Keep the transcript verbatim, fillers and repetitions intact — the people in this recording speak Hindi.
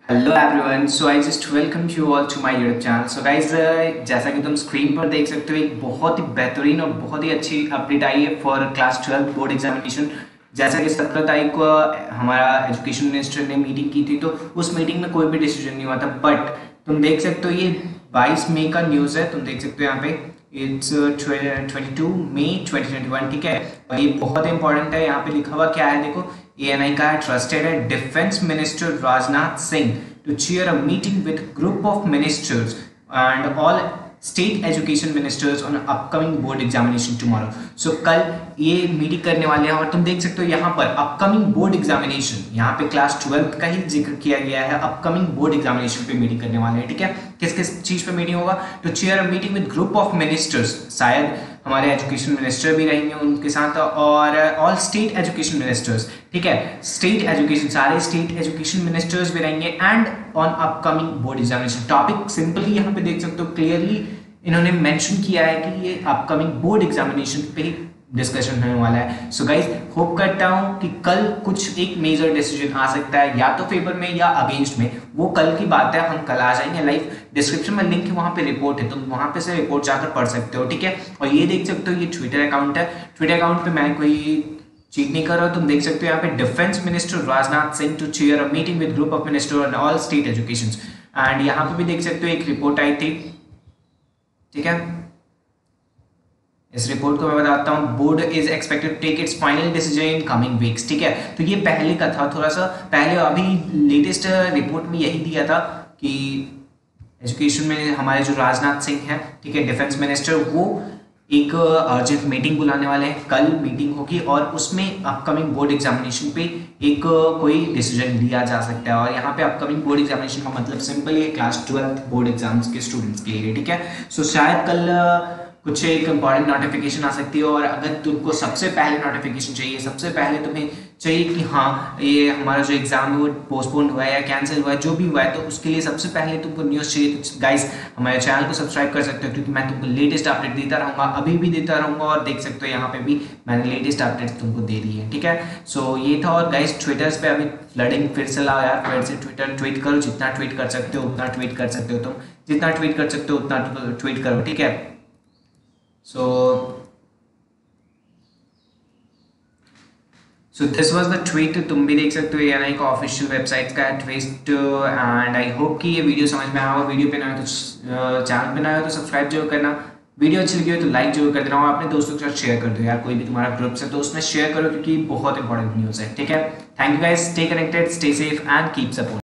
Hello everyone, so I just welcome you all to my YouTube channel. So guys, जैसा कि तुम स्क्रीन पर देख सकते हो, एक बहुत ही बेहतरीन और बहुत ही अच्छी अपडेट आई है for class twelfth board examination. जैसा कि सत्रह तारीख को हमारा एजुकेशन मिनिस्टर ने मीटिंग की थी, तो उस मीटिंग में कोई भी डिसीजन नहीं हुआ था। बट तुम देख सकते हो, ये बाईस मई का न्यूज़ है। तुम देख सकते हो यहाँ पे it's twenty two May twenty twenty one, ठीक है। और ये बहुत इंपॉर्टेंट है। यहाँ पे लिखा हुआ क्या है, देखो, ए एन आई का है, ट्रस्टेड है defence minister Rajnath Singh to chair a meeting with group of ministers and all state education ministers on upcoming board examination tomorrow. So कल ये मीटिंग करने वाले हैं। और तुम देख सकते हो यहाँ पर अपकमिंग बोर्ड एग्जामिनेशन, यहाँ पे क्लास ट्वेल्थ का ही जिक्र किया गया है। अपकमिंग बोर्ड एग्जामिनेशन पे मीटिंग करने वाले हैं, ठीक है। किस किस चीज पे मीटिंग होगा? To chair a meeting with group of ministers, शायद हमारे एजुकेशन मिनिस्टर भी रहेंगे उनके साथ, और ऑल स्टेट एजुकेशन मिनिस्टर्स, ठीक है। स्टेट एजुकेशन, सारे स्टेट एजुकेशन मिनिस्टर्स भी रहेंगे and on upcoming board examination. Topic simply यहाँ पे देख सकते हो, क्लियरली इन्होंने मेंशन किया है कि ये अपकमिंग बोर्ड एग्जामिनेशन पे डिस्कशन होने वाला है। सो गाइज, होप करता हूँ कि कल कुछ एक मेजर डिसीजन आ सकता है, या तो फेवर में या अगेंस्ट में। वो कल की बात है, हम कल आ जाएंगे लाइव। डिस्क्रिप्शन में लिंक है, वहां पे रिपोर्ट है, तुम वहां पे से रिपोर्ट जाकर पढ़ सकते हो, ठीक है। और ये देख सकते हो, ये ट्विटर अकाउंट है। ट्विटर अकाउंट पे मैं कोई चीट नहीं कर रहा हूँ। तुम देख सकते हो यहाँ पे defence minister Rajnath Singh to chair a meeting with group of minister and all state education. And यहाँ पे भी देख सकते हो एक रिपोर्ट आई थी, ठीक है। इस रिपोर्ट को मैं बताता हूँ। Board is expected to take its final decision in coming weeks, ठीक है। तो ये पहले का था, थोड़ा सा पहले, अभी लेटेस्ट रिपोर्ट में यही दिया था कि एजुकेशन में हमारे जो राजनाथ सिंह हैं, ठीक है, डिफेंस मिनिस्टर, वो एक अर्जेंट मीटिंग बुलाने वाले हैं। कल मीटिंग होगी और उसमें अपकमिंग बोर्ड एग्जामिनेशन पे एक कोई डिसीजन लिया जा सकता है। और यहाँ पे अपकमिंग बोर्ड एग्जामिनेशन का मतलब सिंपल है क्लास ट्वेल्थ बोर्ड एग्जाम्स के स्टूडेंट्स के लिए, ठीक है। सो शायद कल कुछ एक इंपॉर्टेंट नोटिफिकेशन आ सकती है, और अगर तुमको सबसे पहले नोटिफिकेशन चाहिए, सबसे पहले तुम्हें चाहिए कि हाँ ये हमारा जो एग्जाम है वो पोस्टपोन हुआ है या कैंसिल हुआ है, जो भी हुआ है, तो उसके लिए सबसे पहले तुमको न्यूज़ चाहिए। तो गाइस, हमारे चैनल को सब्सक्राइब कर सकते हो, क्योंकि मैं तुमको लेटेस्ट अपडेट देता रहूँगा, अभी भी देता रहूँगा। और देख सकते हो यहाँ पे भी मैंने लेटेस्ट अपडेट तुमको दे दी है, ठीक है। सो ये था। और गाइस, ट्विटर्स पे अभी फ्लडिंग फिर से लाओ यार, फिर से ट्विटर ट्वीट करो, जितना ट्वीट कर सकते हो उतना ट्वीट कर सकते हो तुम, जितना ट्वीट कर सकते हो उतना ट्वीट करो, ठीक है। So, so this was the tweet। तुम भी देख सकते हो, ए एन आई का ऑफिशियल वेबसाइट का ट्वीट। एंड आई होप कि ये वीडियो समझ में आया हो। वीडियो पे ना हो तो चैनल पे ना हो तो सब्सक्राइब जरूर करना। वीडियो अच्छी लगी हो तो लाइक जरूर कर देना, और अपने दोस्तों के साथ शेयर कर दो यार। कोई भी तुम्हारा ग्रुप है तो उसमें शेयर करो, क्योंकि बहुत इंपॉर्टेंट न्यूज़ है, ठीक है। Thank you guys, stay connected, stay safe and keep support.